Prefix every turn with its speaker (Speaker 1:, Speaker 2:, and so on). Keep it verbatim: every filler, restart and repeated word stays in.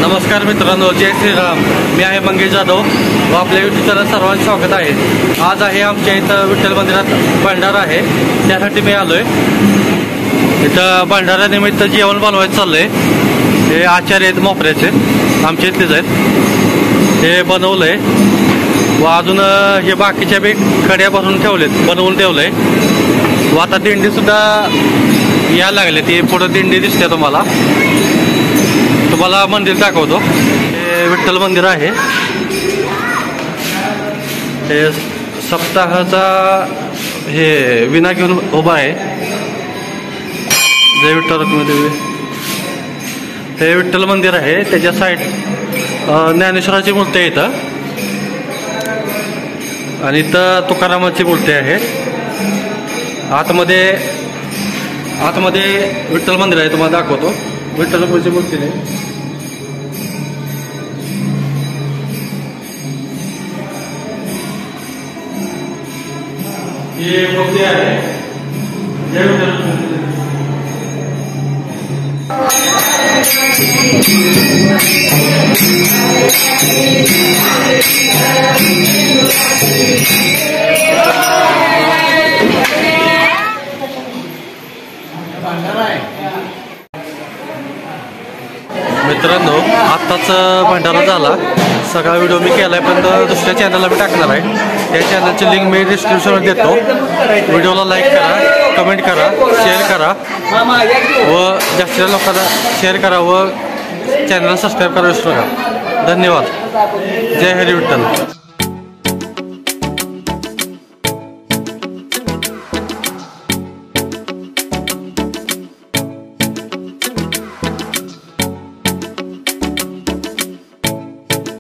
Speaker 1: नमस्कार मित्रांनो, जय श्रीराम. मी आहे मंगेश जाधव व आपल्या युट्यूब चॅनल सर्वांचे स्वागत आहे. आज आहे आमच्या इथं विठ्ठल मंदिरात भंडारा आहे, त्यासाठी मी आलोय. इथं भंडाऱ्यानिमित्त जेवण बनवायचं चाललंय. हे आचार्य आहेत मोपऱ्याचे, आमच्या इथलेच आहेत. हे बनवलंय व अजून हे बाकीच्या बी कड्या भरून ठेवलेत, बनवून ठेवलंय. व आता दिंडी सुद्धा यायला लागले. ती पुढं दिंडी दिसते तुम्हाला. तुम्हाला मंदिर दाखवतो. हे विठ्ठल मंदिर आहे. हे सप्ताहाचा हे विना घेऊन उभा आहे. जय विठ्ठल रखुमाई. हे विठ्ठल मंदिर आहे. त्याच्या साईड ज्ञानेश्वराची मूर्ती आहे इथं, आणि इथं तुकारामाची मूर्ती आहे. आतमध्ये आतमध्ये विठ्ठल मंदिर आहे, तुम्हाला दाखवतो. विठ्ठल रखुमाईची मूर्ती आहे. ये मूर्ती आहे. जय विठ्ठल. मित्रांनो, आत्ताच भंडारा झाला. सगळा व्हिडिओ मी केलाय, पण दुसऱ्या चॅनलला मी टाकणार आहे. त्या चॅनलची लिंक मी डिस्क्रिप्शनमध्ये देतो. व्हिडिओला लाईक करा, कमेंट करा, शेअर करा व जास्तीत लोकांना शेअर करा व चॅनलला सबस्क्राईब करा विसरू नका. धन्यवाद. जय हरी विठ्ठल.